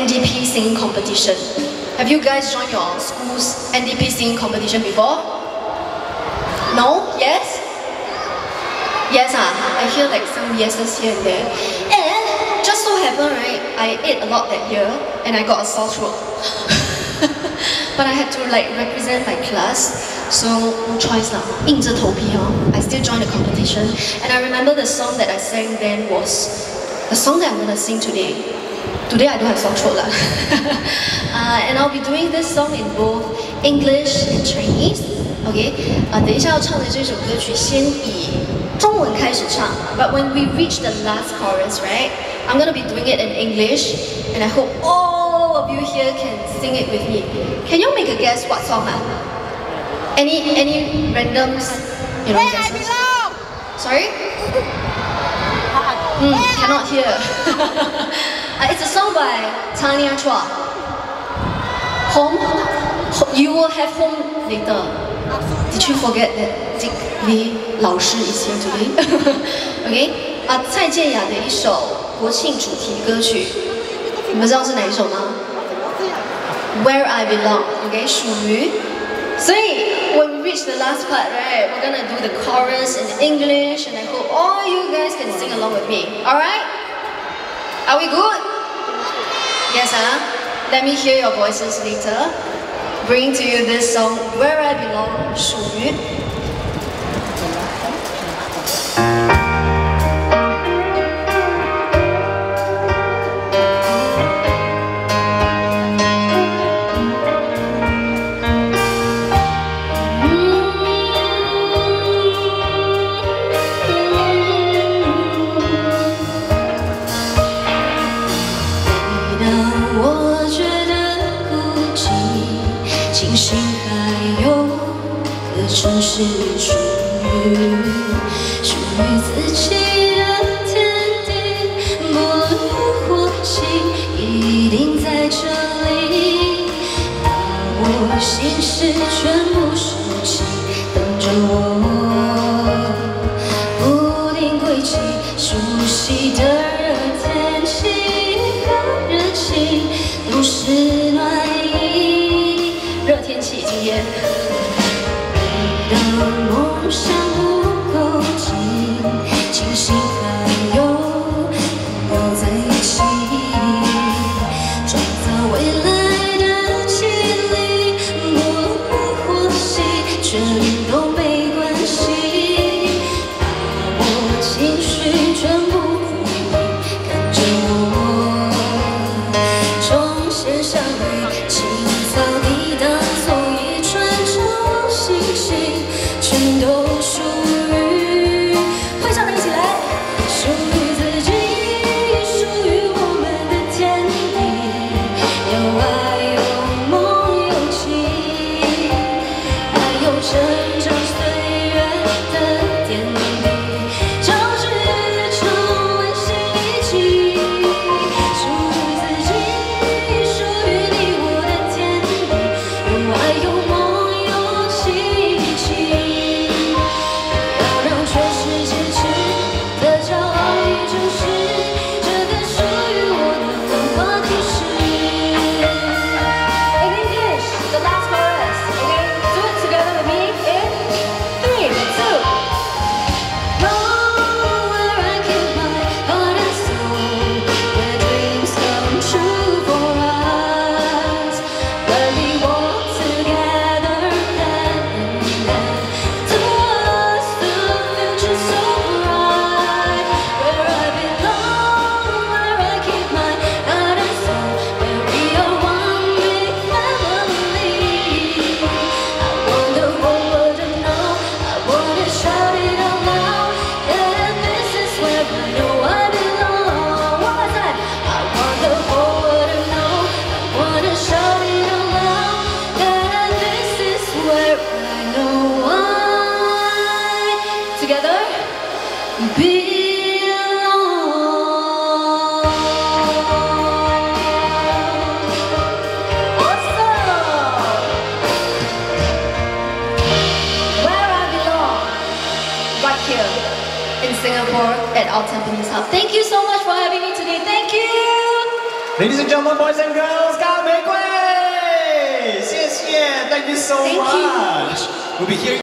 NDP singing competition. Have you guys joined your school's NDP singing competition before? No? Yes? Yes, I hear like some yeses here and there. And just so happened, right, I ate a lot that year and I got a sore throat. But I had to like represent my class, so no choice lah. 硬着头皮 I still joined the competition. And I remember the song that I sang then was the song that I'm gonna sing today. Today I don't have sore throat lah. And I'll be doing this song in both English and Chinese. Okay? 等一下要唱的这首歌曲先以中文开始唱。But when we reach the last chorus, right? I'm gonna be doing it in English, and I hope all of you here can sing it with me. Can you make a guess what song? Any random, guesses? Sorry? Cannot hear. It's a song by Tanya Chua. Home? You will have home later. Did you forget that Dick Lee 老师 is here today? Okay? 蔡健雅的一首国庆主题歌曲，你们知道是哪一首吗 ？Where I Belong. Okay? 属于。所以 when we reach the last part, right, we're gonna do the chorus in English, and I hope all you guys can sing along with me. Alright? Are we good? Yes, Let me hear your voices later. Bring to you this song, Where I Belong, 属于。 星星还有个城市属于自己的天地，不论雨或晴，一定在这里。把我心事全部收起，等着我不定轨迹，熟悉的热天气和热情都是暖意。热天气今天，你的梦想不够近，庆幸还有朋友在一起，创造未来的奇迹，不论雨或晴，全都没关系。把我情绪全部抚平，看着我重现相遇，青草地。全都属于，会唱的一起来，属于自己，属于我们的天地，有爱有梦有情，还有成长岁月的点滴，就是一场温馨一起，属于自己，属于你我的天地，有爱有梦。Together, belong. Awesome! Where I belong, right here in Singapore at our Tampines Hub. Thank you so much for having me today. Thank you. Ladies and gentlemen, boys and girls, 高玫瑰，谢谢 ，Thank you so much. We'll be here.